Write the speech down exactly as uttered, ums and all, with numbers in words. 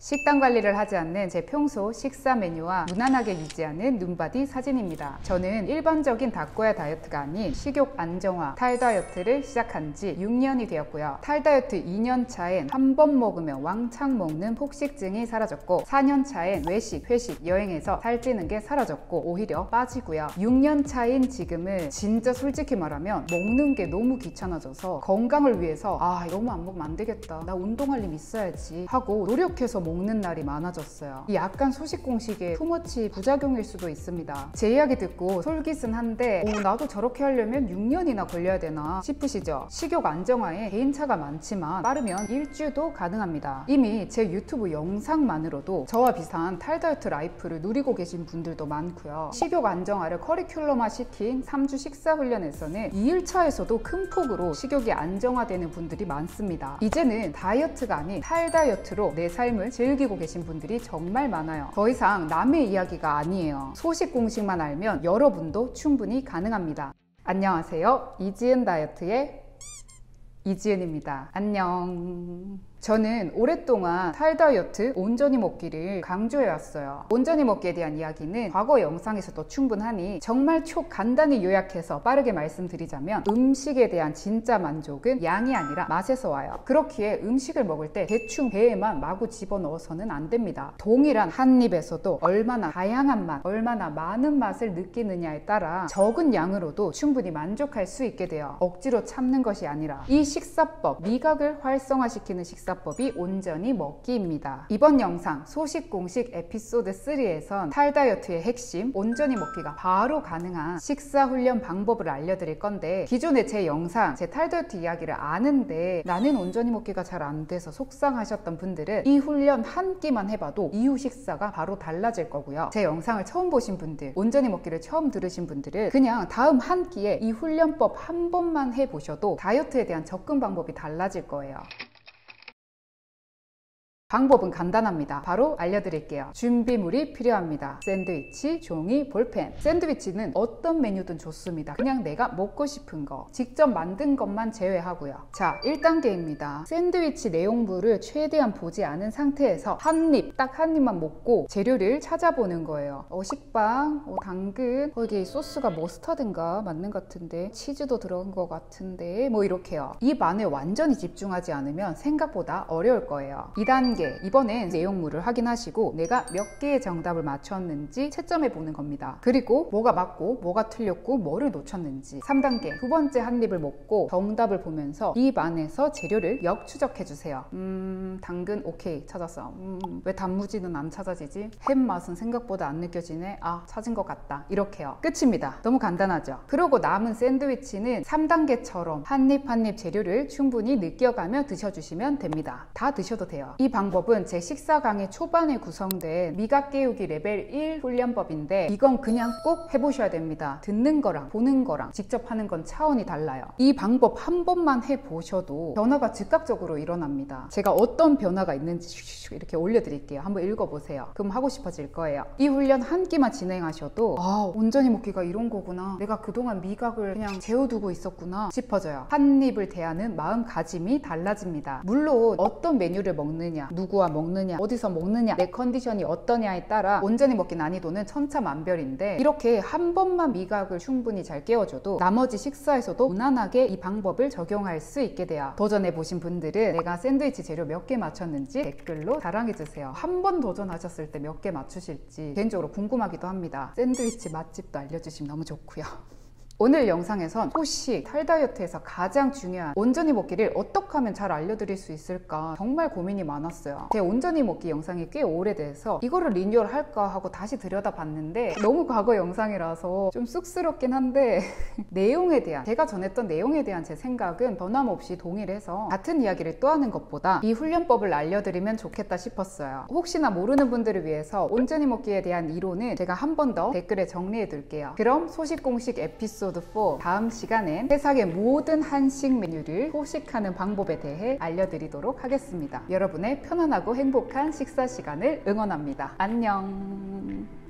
식단 관리를 하지 않는 제 평소 식사 메뉴와 무난하게 유지하는 눈바디 사진입니다. 저는 일반적인 닭고야 다이어트가 아닌 식욕 안정화 탈 다이어트를 시작한 지 육 년이 되었고요. 탈 다이어트 이 년 차엔 한 번 먹으면 왕창 먹는 폭식증이 사라졌고, 사 년 차엔 외식, 회식, 여행에서 살찌는 게 사라졌고 오히려 빠지고요. 육 년 차인 지금은 진짜 솔직히 말하면 먹는 게 너무 귀찮아져서 건강을 위해서 아 너무 안 먹으면 안 되겠다, 나 운동할 힘 있어야지 하고 노력해서 먹는 날이 많아졌어요. 이 약간 소식공식의 투머치 부작용일 수도 있습니다. 제 이야기 듣고 솔깃은 한데 오, 나도 저렇게 하려면 육 년이나 걸려야 되나 싶으시죠? 식욕 안정화에 개인차가 많지만 빠르면 일주도 가능합니다. 이미 제 유튜브 영상만으로도 저와 비슷한 탈 다이어트 라이프를 누리고 계신 분들도 많고요. 식욕 안정화를 커리큘럼화 시킨 삼 주 식사 훈련에서는 이 일차에서도 큰 폭으로 식욕이 안정화되는 분들이 많습니다. 이제는 다이어트가 아닌 탈 다이어트로 내 삶을 즐기고 계신 분들이 정말 많아요. 더 이상 남의 이야기가 아니에요. 소식 공식만 알면 여러분도 충분히 가능합니다. 안녕하세요. 이지은 다이어트의 이지은입니다. 안녕. 저는 오랫동안 탈 다이어트 온전히 먹기를 강조해왔어요. 온전히 먹기에 대한 이야기는 과거 영상에서도 충분하니 정말 초 간단히 요약해서 빠르게 말씀드리자면, 음식에 대한 진짜 만족은 양이 아니라 맛에서 와요. 그렇기에 음식을 먹을 때 대충 배에만 마구 집어넣어서는 안 됩니다. 동일한 한 입에서도 얼마나 다양한 맛, 얼마나 많은 맛을 느끼느냐에 따라 적은 양으로도 충분히 만족할 수 있게 돼요. 억지로 참는 것이 아니라. 이 식사법, 미각을 활성화시키는 식사 법이 온전히 먹기입니다. 이번 영상 소식공식 에피소드 삼에선 탈 다이어트의 핵심, 온전히 먹기가 바로 가능한 식사 훈련 방법을 알려드릴 건데, 기존에 제 영상, 제 탈 다이어트 이야기를 아는데 나는 온전히 먹기가 잘 안 돼서 속상하셨던 분들은 이 훈련 한 끼만 해봐도 이후 식사가 바로 달라질 거고요. 제 영상을 처음 보신 분들, 온전히 먹기를 처음 들으신 분들은 그냥 다음 한 끼에 이 훈련법 한 번만 해보셔도 다이어트에 대한 접근 방법이 달라질 거예요. 방법은 간단합니다. 바로 알려드릴게요. 준비물이 필요합니다. 샌드위치, 종이, 볼펜. 샌드위치는 어떤 메뉴든 좋습니다. 그냥 내가 먹고 싶은 거, 직접 만든 것만 제외하고요. 자, 일 단계입니다. 샌드위치 내용물을 최대한 보지 않은 상태에서 한 입, 딱 한 입만 먹고 재료를 찾아보는 거예요. 어, 식빵, 어, 당근, 거기 소스가 머스타드인가 맞는 것 같은데, 치즈도 들어간 것 같은데, 뭐 이렇게요. 입 안에 완전히 집중하지 않으면 생각보다 어려울 거예요. 이 단계, 이번엔 내용물을 확인하시고 내가 몇 개의 정답을 맞췄는지 채점해 보는 겁니다. 그리고 뭐가 맞고 뭐가 틀렸고 뭐를 놓쳤는지. 삼 단계, 두 번째 한 입을 먹고 정답을 보면서 입 안에서 재료를 역추적해 주세요. 음... 당근 오케이 찾았어. 음... 왜 단무지는 안 찾아지지? 햄 맛은 생각보다 안 느껴지네. 아, 찾은 것 같다. 이렇게요. 끝입니다. 너무 간단하죠? 그리고 남은 샌드위치는 삼 단계처럼 한 입 한 입 재료를 충분히 느껴가며 드셔주시면 됩니다. 다 드셔도 돼요. 이 방법은 제 식사 강의 초반에 구성된 미각 깨우기 레벨 일 훈련법인데, 이건 그냥 꼭 해보셔야 됩니다. 듣는 거랑 보는 거랑 직접 하는 건 차원이 달라요. 이 방법 한 번만 해보셔도 변화가 즉각적으로 일어납니다. 제가 어떤 변화가 있는지 이렇게 올려드릴게요. 한번 읽어보세요. 그럼 하고 싶어질 거예요. 이 훈련 한 끼만 진행하셔도 아, 온전히 먹기가 이런 거구나, 내가 그동안 미각을 그냥 재워두고 있었구나 싶어져요. 한 입을 대하는 마음가짐이 달라집니다. 물론 어떤 메뉴를 먹느냐, 누구와 먹느냐, 어디서 먹느냐, 내 컨디션이 어떠냐에 따라 온전히 먹기 난이도는 천차만별인데, 이렇게 한 번만 미각을 충분히 잘 깨워줘도 나머지 식사에서도 무난하게 이 방법을 적용할 수 있게 돼요. 도전해보신 분들은 내가 샌드위치 재료 몇 개 맞췄는지 댓글로 자랑해주세요. 한 번 도전하셨을 때 몇 개 맞추실지 개인적으로 궁금하기도 합니다. 샌드위치 맛집도 알려주시면 너무 좋고요. 오늘 영상에선 소식, 탈 다이어트에서 가장 중요한 온전히 먹기를 어떻게 하면 잘 알려드릴 수 있을까 정말 고민이 많았어요. 제 온전히 먹기 영상이 꽤 오래돼서 이거를 리뉴얼 할까 하고 다시 들여다봤는데 너무 과거 영상이라서 좀 쑥스럽긴 한데 내용에 대한, 제가 전했던 내용에 대한 제 생각은 변함없이 동일해서 같은 이야기를 또 하는 것보다 이 훈련법을 알려드리면 좋겠다 싶었어요. 혹시나 모르는 분들을 위해서 온전히 먹기에 대한 이론은 제가 한 번 더 댓글에 정리해 둘게요. 그럼 소식 공식 에피소드 에피소드 사, 다음 시간엔 세상의 모든 한식 메뉴를 소식하는 방법에 대해 알려드리도록 하겠습니다. 여러분의 편안하고 행복한 식사 시간을 응원합니다. 안녕.